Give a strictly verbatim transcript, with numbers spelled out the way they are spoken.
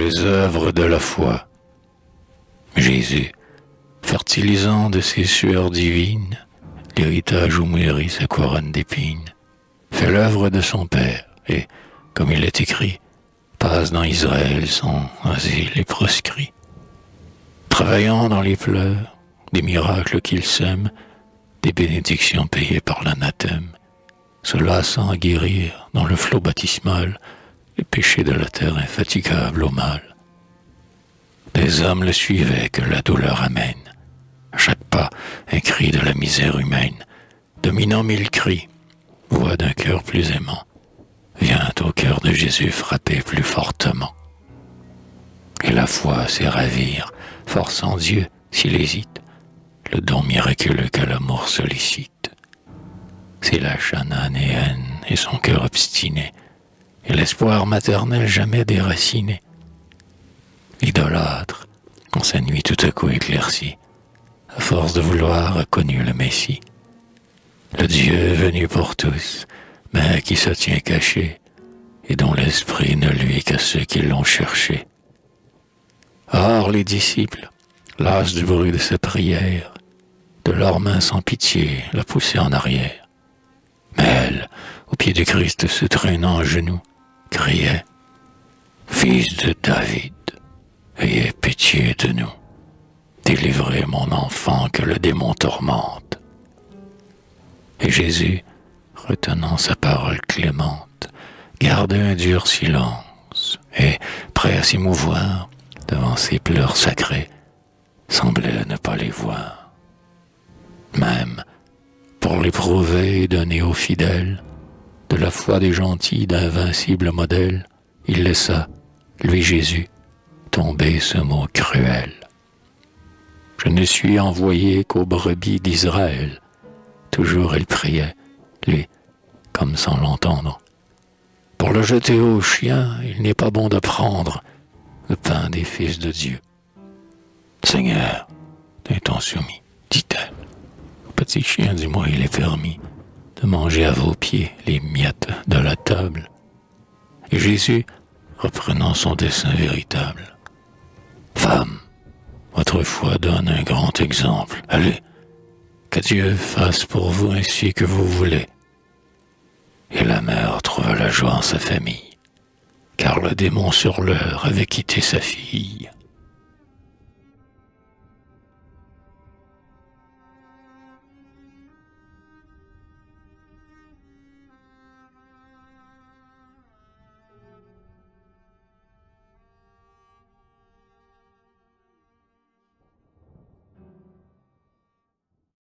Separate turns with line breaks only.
les œuvres de la foi. Jésus, fertilisant de ses sueurs divines l'héritage où mûrit sa couronne d'épines, fait l'œuvre de son Père et, comme il est écrit, passe dans Israël son asile et proscrit. Travaillant dans les pleurs, des miracles qu'il sème, des bénédictions payées par l'anathème, se lassant à guérir dans le flot baptismal les péchés de la terre infatigable au mal. Des hommes le suivaient que la douleur amène, à chaque pas un cri de la misère humaine, dominant mille cris, voix d'un cœur plus aimant, vient au cœur de Jésus frapper plus fortement. Et la foi sait ravir, forçant Dieu, s'il hésite, le don miraculeux que l'amour sollicite. C'est la chananéenne et son cœur obstiné, et l'espoir maternel jamais déraciné. L'idolâtre, en sa nuit tout à coup éclaircie, à force de vouloir a connu le Messie. Le Dieu venu pour tous, mais qui se tient caché, et dont l'esprit ne luit qu'à ceux qui l'ont cherché. Or les disciples, las du bruit de sa prière, de leurs mains sans pitié la poussaient en arrière. Mais elle, au pied du Christ se traînant à genoux, criait « Fils de David, ayez pitié de nous, délivrez mon enfant que le démon tourmente. » Et Jésus, retenant sa parole clémente, gardait un dur silence, et, prêt à s'émouvoir, devant ses pleurs sacrés, semblait ne pas les voir. Même, pour l'éprouver et donner aux fidèles, de la foi des gentils d'invincibles modèles, il laissa, lui Jésus, tomber ce mot cruel. Je ne suis envoyé qu'aux brebis d'Israël. Toujours il priait, lui, comme sans l'entendre. Pour le jeter aux chiens, il n'est pas bon de prendre le pain des fils de Dieu. Seigneur, d'un ton soumis, dit-elle, au petit chien, dis-moi, il est permis de manger à vos pieds les miettes de la table. Et Jésus, reprenant son dessein véritable, femme, votre foi donne un grand exemple. Allez, que Dieu fasse pour vous ainsi que vous voulez. Et la mère trouva la joie en sa famille, car le démon sur l'heure avait quitté sa fille.